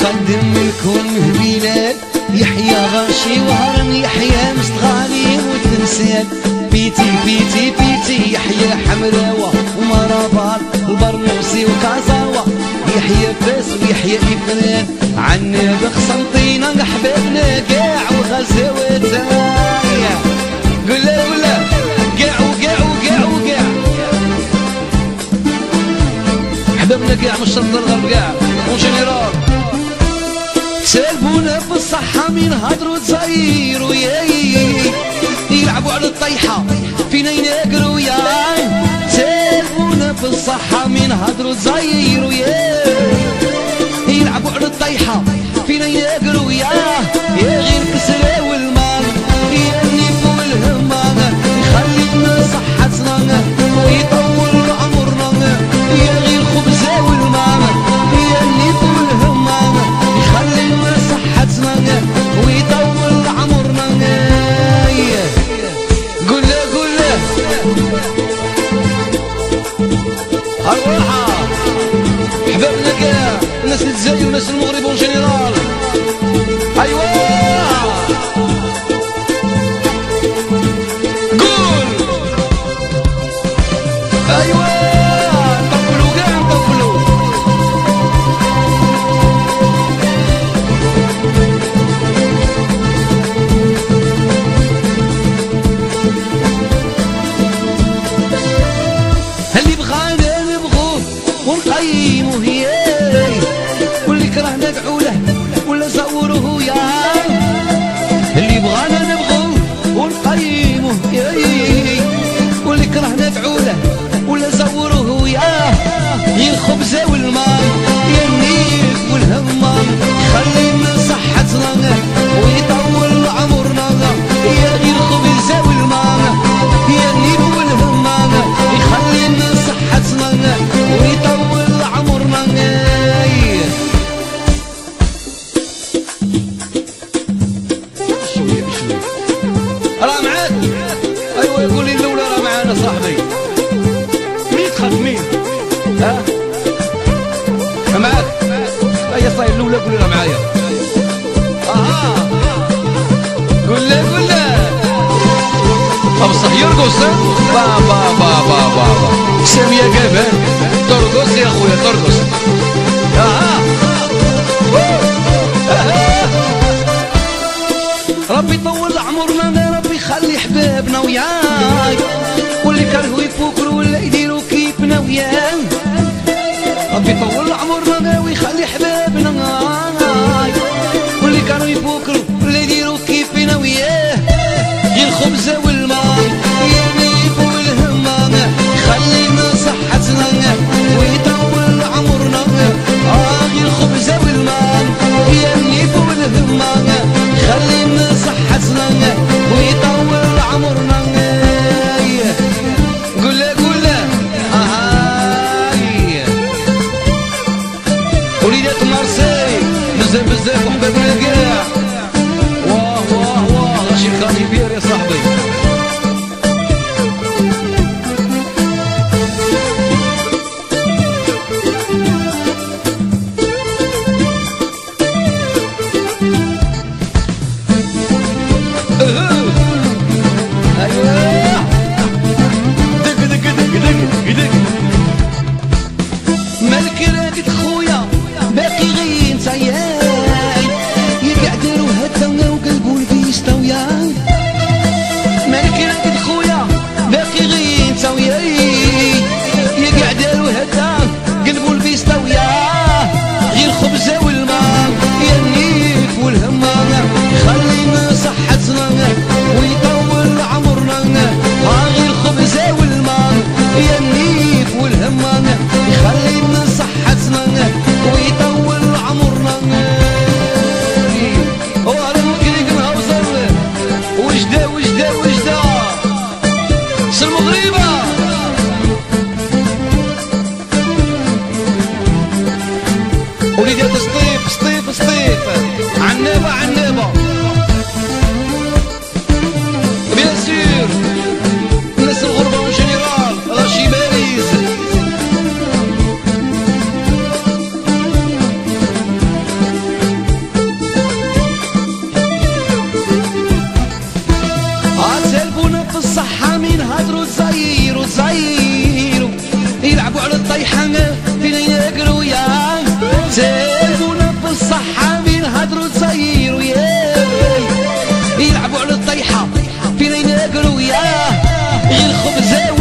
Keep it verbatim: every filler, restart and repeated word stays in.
قدم لكم هبيلات يحيى غاشي وهرن يحيى مستغالي وتنسيت بيتي بيتي بيتي يحيى حمراوة ومرابار البرنوسي وكازاوة يحيى فاس ويحيى إفران عنا بخسنطينة حبابنا كاع وغزاوتايا قولا قولا كاع وكاع وكاع وكاع حبابنا كاع من الشرق للغرب كاع وجنرال سالبونا بالصحة من هضروا تزايروا ياي يلعبوا على الطيحة فينا يناقروا ياي سالبونا بالصحة من هضروا تزايروا ياي يلعبوا على الطيحة فينا يناقروا ياه يا غير كسرى والمال يا النيف والهمان يخلينا صحتنا ويطول عمرنا يا غير خبزة والمال يا النيف والهمان يخلينا صحتنا ويطول عمرنا قول له قول له الروحة حبابنا كاع الناس الجزائر وناس المغرب وجنرال ايوا قول ايوا نطبلوا كاع نطبلوا اللي بغانا نبغوه ونقيموه ياي واللي كرهنا ندعو له ولا زوروه ياي اللي بغانا نبغوه ونقيموه ياي واللي كرهنا ندعو له ولا زوروه ياه غير الخبزة والماء يا النيف والهمان خلينا صحتنا ويطول عمرنا يا غير الخبزة والماء يا النيف والهمان يخلينا صحتنا ويطول عمرنا شوية بشوية راه معاك ايوا يقول لي الاولى راه معانا صاحبي مين تخاف مين ها معاك هيا صاير الاولى قول لي راه معايا اها قول له قول له بصح يرقص با با با با با سامية قابان ترقص يا خويا ترقص اها ربي يطول عمرنا ربي يخلي حبابنا وياي واللي كرهوا يفكروا ولا يديروا كيفنا وياي ربي يطول عمرنا ويخلي حبابنا وياي واللي كانوا يفكروا ولا يديروا كيفنا وياه غير الخبزة والماء يا النيف والهمان خلينا صحتنا ويطول عمرنا آه غير الخبزة والماء يا النيف والهمان خلينا صحتنا ويطول عمرنا قول له قول له اهاي وليدات مارسي بزاف بزاف وحبابنا كاع واه واه واه شي خالي بير يا صاحبي ايوه دق دق دق دق دق مالك راقد خويا باقي غير انت ياي يقعدوا هداونا وقلبوا البيستا وياي مالك راقد خويا باقي غير انت وياي يقعدوا هدا قلبوا البيستا وياه غير الخبزة والماء يا النيف والهمان خلينا صحتنا ويطول عمرنا ها غير الخبزة والماء يا النيف والهمان يخلينا صحتنا ويطول عمرنا وهذا المكريك مهوزر وجدا وجدا وجدا سر المغربة وليدات سطيف سطيف سطيف عنابة عنابة بيان سور الناس الغربة والجنرال راشي باريس تصيروا يلعبوا على الطيحة فين ياكلوا يا سالونا بالصحة فين هدروا تصيروا يا يلعبوا على الطيحة فين ياكلوا يا غير خبزة